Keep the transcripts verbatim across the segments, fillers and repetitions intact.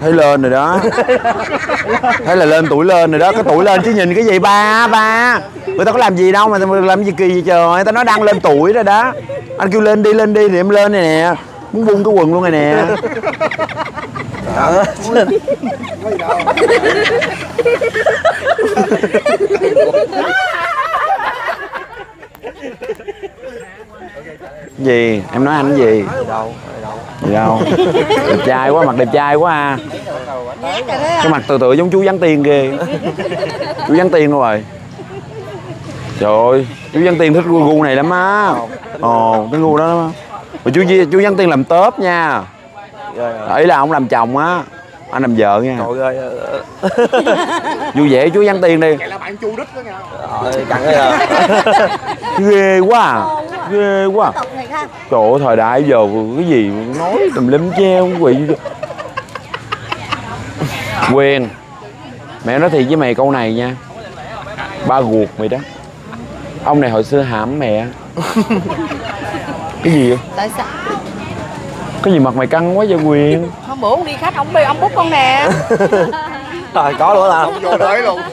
Thấy lên rồi đó. Thấy là lên tuổi lên rồi đó. Cái tuổi lên chứ nhìn cái gì ba ba. Người ta có làm gì đâu mà làm gì kỳ vậy trời. Người ta nói đang lên tuổi rồi đó. Anh kêu lên đi lên đi thì em lên này nè. Muốn bung cái quần luôn này nè. Đó. Gì? Em nói anh cái gì? Đâu? Gì đâu? Đẹp trai quá, mặt đẹp trai quá à. Cái mặt từ từ giống chú Giáng Tiên ghê. Chú Giáng Tiên đâu rồi? Trời ơi, chú Giáng Tiên thích gu này lắm á. Ồ, cái gu đó lắm á. Mà chú chú Giáng Tiên làm tớp nha. Ý là ông làm chồng á, anh làm vợ nha. Trời ơi. Vui vẻ chú Giáng Tiên đi. Là bạn chu đích đó nha. Trời căng cái à. Ghê quá à. Ghê quá. Trời ơi, thời đại giờ cái gì nói tùm lum treo quỷ. Quyền, mẹ nói thiệt với mày câu này nha. Ba ruột mày đó. Ông này hồi xưa hãm mẹ. Cái gì vậy? Tại sao? Cái gì mặt mày căng quá vậy Quyền? Hôm bữa ông đi khách ông bê ông bút con nè. Rồi có luôn là không vô đấy luôn.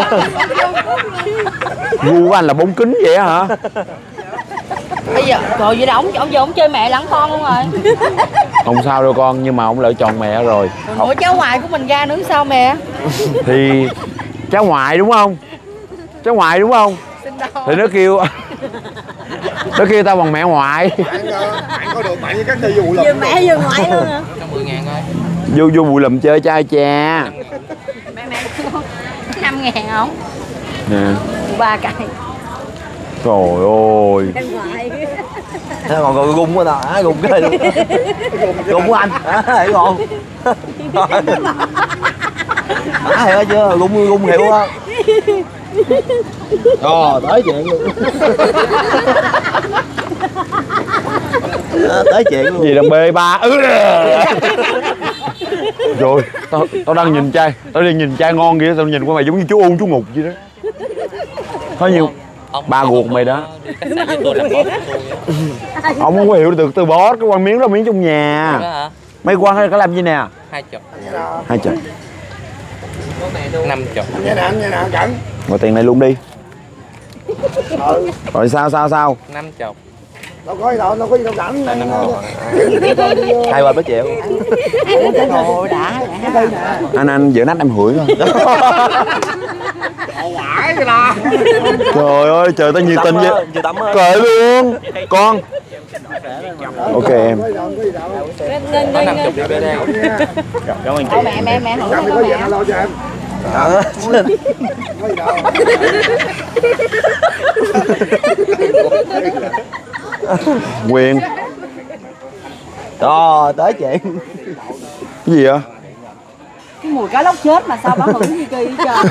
Gu của anh là bốn kính vậy hả? Bây giờ trời vậy là ông ông giờ ông chơi mẹ lẫn con luôn rồi. Không sao đâu con, nhưng mà ông lựa chọn mẹ rồi. Còn ủa cháu ngoại của mình ra nữa sao mẹ? Thì cháu ngoại đúng không? Cháu ngoại đúng không? Thì nó kêu nó kêu tao bằng mẹ ngoại. Bạn, bạn có được bạn với các đi vụ lùm. Vừa mẹ vừa ngoại luôn hả? mười ngàn thôi. Vô vô bụi lùm chơi trai cha. Mẹ mẹ năm ngàn không? Nè. Ba cây. Trời ơi. Thế còn còn gung quá ta, gung cái luôn. Gung của anh. À, hiểu không? À, hiểu chưa? Gung gung hiểu không? Ờ, tới chuyện luôn. À, tới chuyện luôn. Gì là bê ba. Ừ. Rồi, tao tao đang nhìn trai, tao đang nhìn trai ngon kìa, tao nhìn qua mày giống như chú U chú Ngục vậy đó. Có nhiều ba ruột mày đó. Ông không có hiểu được từ boss, cái quan miếng đó miếng trong nhà. Mấy quan có làm gì nè? Hai chục. Hai chục. Năm chục. Nghe nè, nghe nè, cẩn. Ngồi tiền này luôn đi. Ừ. Rồi sao sao sao? Năm chục. Đâu có gì đâu, đâu có gì đâu cẩn. Hai bên mới chịu. Ôi đã. Anh anh giữa nách em hửi thôi. Quải vậy là. Trời ơi, trời tao nhiệt tình vậy. Cởi luôn. Con. Ok em. Có năm chục đi đây. Cảm ơn chị. Mẹ mẹ mẹ hưởng Có cho gì mẹ. lo cho em. Quyền. Đó, tới chuyện. Cái gì vậy? Cái mùi cá lóc chết mà sao bà hưởng gì kỳ vậy trời.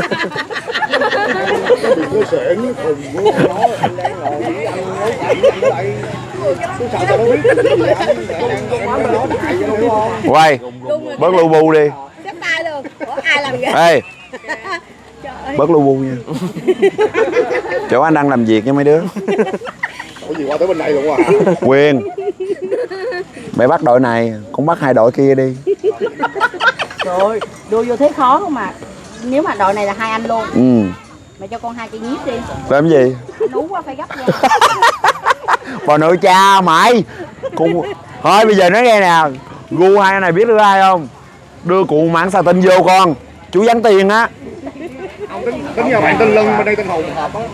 Cái sển khùng của nó, anh đang ngồi với anh nấu cảnh với lại tôi sợ tao nó biết cái gì anh đang nói đại vậy đúng không? Quay. Bớt lu bu đi. Xếp tay luôn. Ủa ai làm vậy? Ê. Bớt lu bu nha. Chỗ anh đang làm việc nha mấy đứa. Có gì qua tới bên đây luôn à? Quyền. Mày bắt đội này, cũng bắt hai đội kia đi. Rồi, đua vô thế khó không mà. Nếu mà đội này là hai anh luôn. Ừ. Mày cho con hai cây nhíp đi. Làm gì? Anh ú quá phải gấp nha. Bà nội cha mày. Cùng... Thôi bây giờ nói nghe nè. Gu hai anh này biết đưa ai không? Đưa cụ mãn xà tinh vô con. Chú Giáng Tiên á. Tính nhà bạn tên Lân, bên đây tên Hùng hợp á.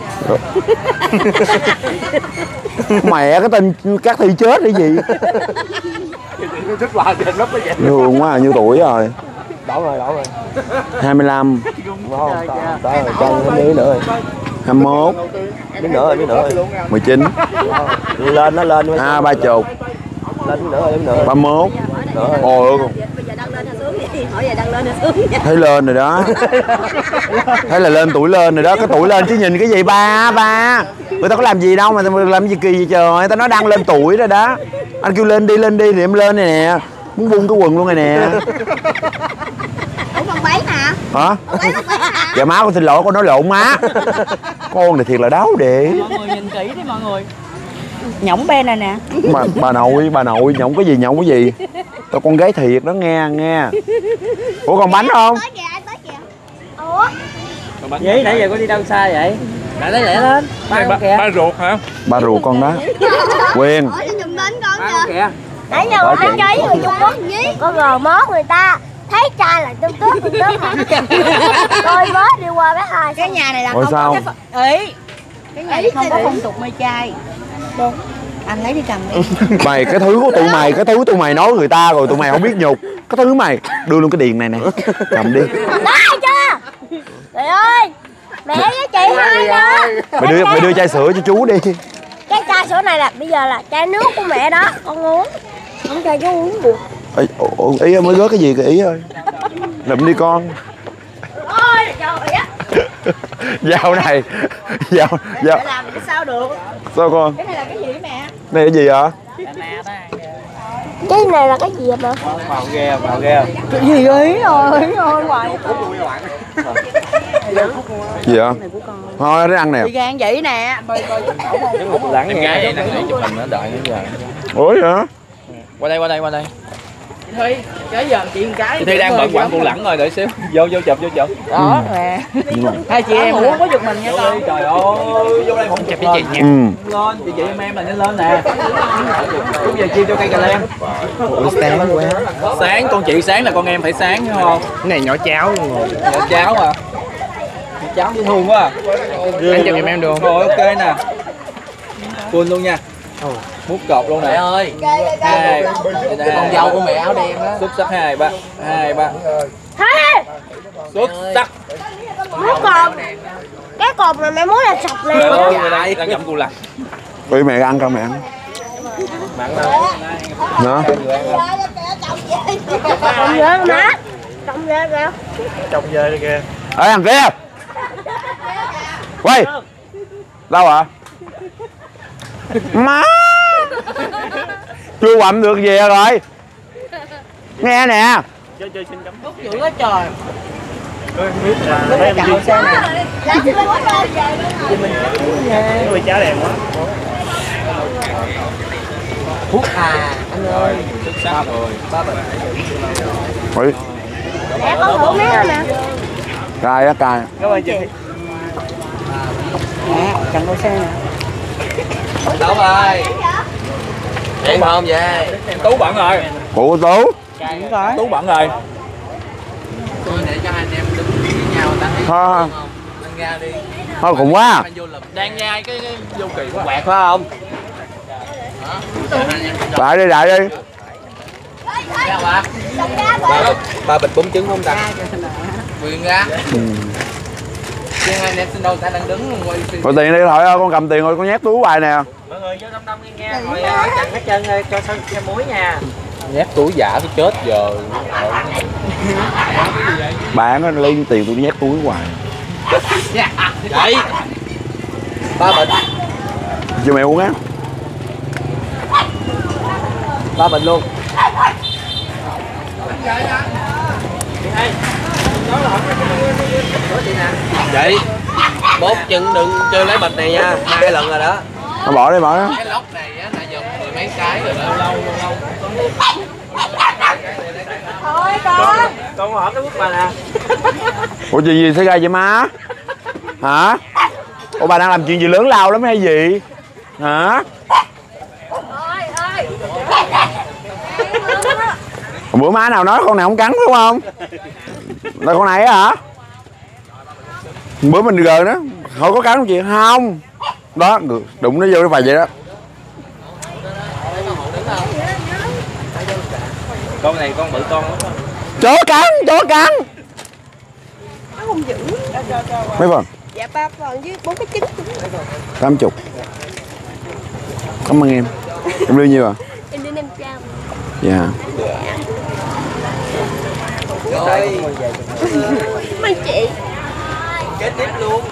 Mẹ cái tên các thi chết hay gì? Thích là trên lớp nó vậy. Thương quá, nhiêu tuổi rồi? Đổ rồi, đổ rồi. hai mươi lăm. Đúng không? Đó rồi, con thêm miếng nữa rồi. hai mươi mốt. Miếng nữa rồi, miếng nữa rồi. mười chín. Lên nó lên. À, ba chục. Lên miếng nữa rồi, miếng nữa. ba mươi mốt. Ôi ơi. Bây giờ đăng lên hay xuống vậy? Hỏi giờ đăng lên hay xuống vậy? Thấy lên rồi đó. Thấy là lên tuổi lên rồi đó. Cái tuổi lên chứ nhìn cái gì ba ba. Người ta có làm gì đâu mà làm gì kỳ vậy trời. Người ta nói đang lên tuổi rồi đó. Anh kêu lên đi lên đi thì em lên này nè. Muốn bung cái quần luôn này nè. Ủa con bấy hả? Hả? Dạ má con xin lỗi, con nói lộn má. Con này thiệt là đáo đệ. Mọi người nhìn kỹ đi mọi người. Nhõng bên này nè. Bà, bà nội, bà nội nhõng cái gì nhõng cái gì? Tao con gái thiệt đó nghe nghe. Ủa còn bánh không? Tới kìa, anh tới kìa. Ủa? Vậy nãy giờ có đi đâu xa vậy? Lại lấy lẹ lên. Ba con kìa. Ba ruột hả? Ba ruột con đó. Quyền. Ủa, chị chùm đến con Ba con kìa. kìa. Nãy giờ con ăn chơi với người Trung Quốc gì? Con gò mó người ta. Thấy trai là tương tước, tương tước hả? Rồi mới đi qua cái hai. Cái nhà này là Ủa không sao? có cái ý. Cái nhà này không có phong tục mê trai. Được. Anh lấy đi cầm đi. Mày cái thứ của tụi mày, cái thứ của tụi mày nói người ta rồi tụi mày không biết nhục. Cái thứ mày đưa luôn cái điền này nè. Cầm đi. ได้chưa? Trời ơi. Mẹ với chị hai nữa. Mày đưa mày đưa chai sữa cho chú đi. Cái chai sữa này là bây giờ là chai nước của mẹ đó. Con uống. Không cho chú uống được. Ê, ồ, ý mới rớt cái gì kìa ý ơi. Lụm đi con. Ôi trời á. Dao này. Dao dao. Để làm thì sao được? Sao con? Cái này là cái gì mẹ? Này cái gì hả? Cái này là cái gì mà? Màu ghê, màu ghê. Cái gì ý rồi, ý rồi hoài. Gì hả? Thôi để ăn nè. Đi gan vậy nè. Bơi bơi Một lẳng nghe. Gái nãy chụp hình nó đợi nữa giờ. Ủa vậy hả? Qua đây, qua đây, qua đây. Thi, cái giờ chị một cái. Chị Thi đang bận quảng cu lẳng rồi, đợi xíu. Vô vô chụp, vô chụp. Đó nè. Hai chị em muốn có giật mình nha con. Trời ơi, vô đây không chụp với chị nha. Ừ. Lên, chị chị em em là nên lên nè. Lúc giờ chia cho cây cà lem. Sáng quá. Sáng, con chị sáng là con em phải sáng hiểu không? Cái này nhỏ cháo luôn rồi. Nhỏ cháo à. Cháo dễ thương quá à. Anh chụp giùm em được không? Rồi ok nè. Full luôn nha. Mút cột luôn nè. Mẹ ơi. Hai. Con dâu của mẹ áo đen đó. Xuất sắc hai ba. Hai ba. Thế. Xuất sắc. Muốn cột. Cái cột này mẹ muốn là sọc liền. Ôi, người đây đang ngậm cù lặt. Ui mẹ ăn không mẹ ăn. Mặn mà. Đó. Trồng về má. Trồng về kìa. Trồng về đi kìa. Ê thằng kia. Quay. Đâu ạ? Má. Chưa quặm được về rồi. Nghe nè. Chơi chơi xin cắm. Hút dữ quá trời. Tôi không biết là Lúc này cầm xe này. Ôi cháo đẹp quá. Hút à. Anh ơi. Xuất sắc rồi. Ba bình. Ui. Mẹ con thử miếng thôi nè. Cay á cay. Cảm ơn chị. Nè, cầm đôi xe nè. Đâu rồi? Em không vậy? Tú bận rồi. Phụ Tú. Tú bận rồi. Tôi để cho anh em đứng với nhau ta thấy Thôi anh ra đi. thôi khủng quá. Anh vô lập Đang nhai cái, cái vô kỳ quá. Quẹt phải không? Lại đi lại đi. ra bà. Ba, ba bịch bún trứng không ta? Quyền ra. Chứ hai anh em xin đâu ta đang đứng ngoài phim. Rồi tiền đi thôi ơi, con cầm tiền rồi con nhét túi bài nè. Mọi người vô đông đông nghe nghe. Rồi chặn hết chân cho sân cho muối nha. Nhét túi giả tôi chết giờ. Bạn nó lấy tiền tôi nhét túi hoài. Vậy. Ba bịch. Cho mẹ uống á. Ba bịch luôn. Vậy bốt chân đừng chơi lấy bịch này nha, hai lần rồi đó. Nó bỏ đi bỏ đó. Cái lốc này á là dùng mười mấy cái rồi đó, lâu lâu. Thôi con. Con hỏi cái bút bà nè. Ủa chuyện gì xảy ra vậy má? Hả? Ủa bà đang làm chuyện gì lớn lao lắm hay gì? Hả? Ôi ơi. Bữa má nào nói con này không cắn đúng không? Là con này á hả? Bữa mình gờ đó, hỏi có cắn không chị? Không. Đó, đụng nó vô cái vài vậy đó. Con này con bự con lắm. Chó cắn, chó cắn. Nó không giữ. Mấy phần? Dạ ba phần với bốn cái trứng. Tám chục. Cảm ơn em. Em đưa nhiêu à? Em đưa năm trăm. Dạ. Rồi. Mấy chị. Kế tiếp luôn.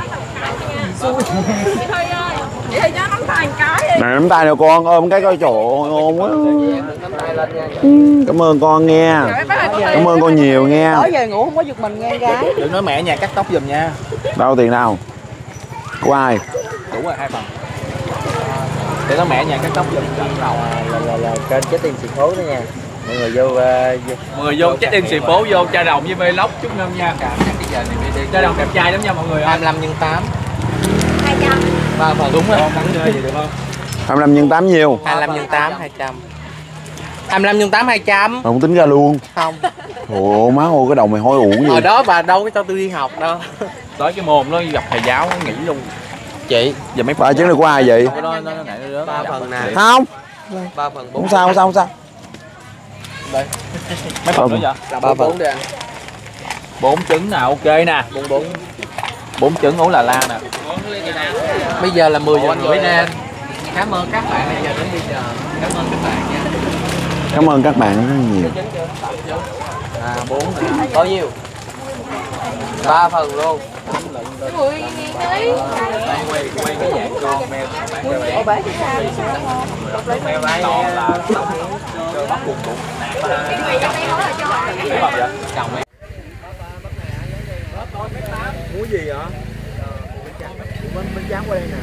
Này nắm tay nè con, ôm cái coi trời ơi, ngon quá. Cảm ơn con nghe. Cảm ơn con nhiều nghe. Tối về ngủ không có giật mình nghe gái. Đừng nói mẹ nhà cắt tóc giùm nha. Đâu tiền đâu? Của ai? Đủ rồi hai phần. Để nói mẹ nhà cắt tóc giùm. Là là là, là kênh chết tiền xịt khối đó nha. Mọi người vô, uh, vô. Mọi người vô check in xì phố vô Cha Đồng với Vlog chúc Ngân nha. Cha Đồng đẹp trai lắm nha mọi người. hai mươi lăm nhân tám. hai trăm. ba phần đúng rồi. Thắng chơi gì được không? hai mươi lăm nhân tám nhiêu? hai mươi lăm nhân tám hai trăm. hai mươi lăm nhân tám hai trăm. Không tính ra luôn. Không. Ồ má ơi cái đầu mày hôi uổng Hồi gì. đó bà đâu có cho tôi đi học đâu. Tới cái môn nó gặp thầy giáo nó nghỉ luôn. Chị, giờ mấy Ba chứng này của ai vậy? cái đó nó nó nãy nó ba phần nè. Không. ba phần bốn. Không sao không sao không sao. Đây. Mấy phần nữa vậy? Là ba phần đi anh. Bốn trứng nào ok nè. Bốn bốn. Bốn trứng ủ là la nè. Bây giờ là mười giờ rưỡi nè. Cảm ơn các bạn bây giờ đến bây giờ. Cảm ơn các bạn nha. Cảm ơn các bạn rất nhiều. À bốn nè. Bao nhiêu? ba phần luôn. mười ký. Quay quay cái dạng con mèo. Ủa bể thì sao? Mèo này là bắt buộc bụng. Chồng mẹ. Muốn gì vậy? Bên bên trắng qua đây nè.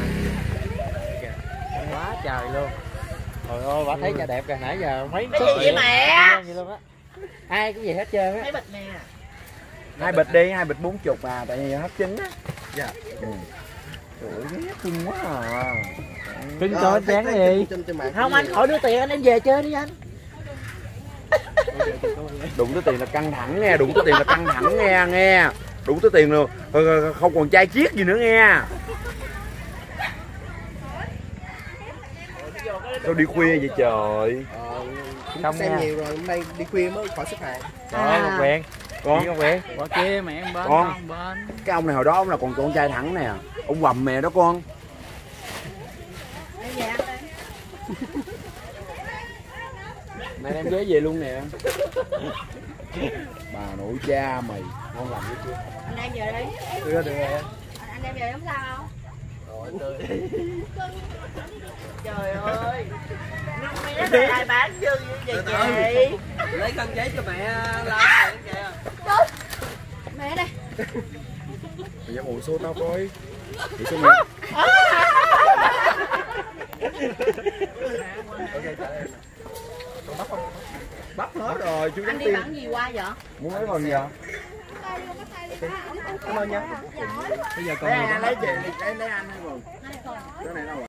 Quá trời luôn. Trời ơi, bà thấy cha đẹp kìa, nãy giờ mấy Cái gì vậy mẹ? luôn á. Ai cũng vậy hết trơn á. Mấy bịch nè. Hai bịch đi, hai bịch bốn chục à, tại vì hấp chín á. Dạ. Ừ. Trời ơi, ghét cưng quá à. Cưng cho chán đi. Không anh khỏi đưa tiền anh em về chơi đi anh. Đụng tới tiền là căng thẳng nghe, đụng tới tiền là căng thẳng nghe, nghe. Đụng tới tiền luôn, không còn chai chiết gì nữa nghe. Sao đi khuya vậy trời? Không xem nha. nhiều rồi, hôm nay đi khuya mới khỏi xếp hàng. Trời ơi, không quen. Con, Không quen. Qua kia mẹ em bên Con. con bên. cái ông này hồi đó ông là còn con trai thẳng nè. Ông quầm mẹ đó con. Mày đem ghế về luôn nè. Bà nội cha mày, ngon lành cái chưa? Anh em về đi. Được được rồi. Anh em về không sao không? Trời ơi. Mày nói là ai bán dư như vậy chị? Lấy khăn giấy cho mẹ la kìa. Mẹ đây. Mày dám ngồi số tao coi. Để số mẹ. Bắt hết rồi, chú Anh nhắn đi tin. bán gì qua vậy? Muốn mấy phần gì vậy? Cảm ơn nha. Bây giờ còn lấy chị, lấy lấy anh hai phần. Cái này đâu rồi?